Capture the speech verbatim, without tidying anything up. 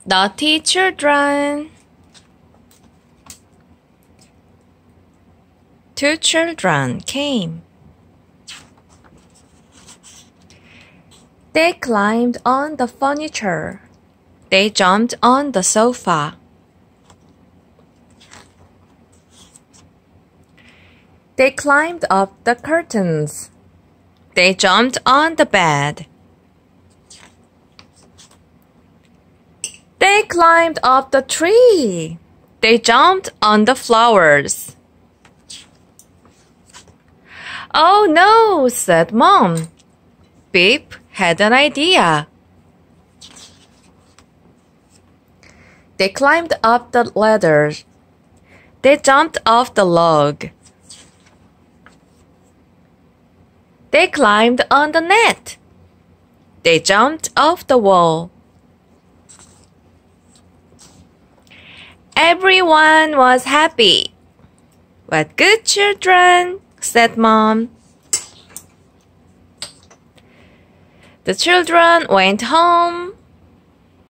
Naughty children. Two children came. They climbed on the furniture. They jumped on the sofa. They climbed up the curtains. They jumped on the bed. They climbed up the tree. They jumped on the flowers. "Oh no," said Mom. Beep had an idea. They climbed up the ladder. They jumped off the log. They climbed on the net. They jumped off the wall. Everyone was happy. "What good children," said Mom. The children went home.